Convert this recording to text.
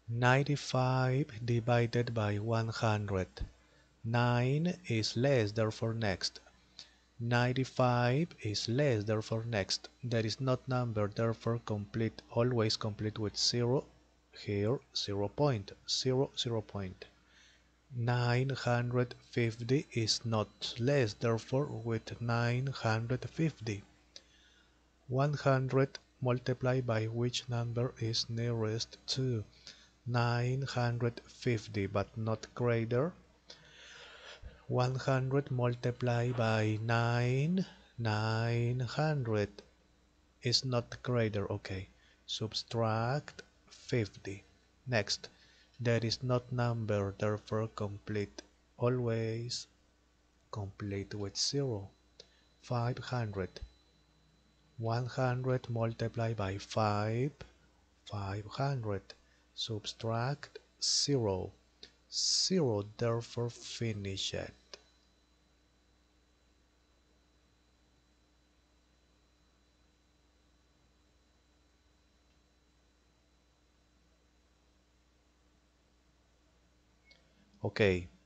95 divided by 100. 9 is less, therefore next. 95 is less, therefore next. There is not number, therefore complete, always complete with 0. Here 0 point, 0, 0 point. 950 is not less, therefore with 950. 100 multiplied by which number is nearest to 950 but not greater. 100 multiplied by 900 is not greater. Okay, subtract 50. Next, there is not number, therefore complete, always complete with 0. 500. 100 multiplied by 5, 500. Subtract 0. 0, therefore finish it. Okay,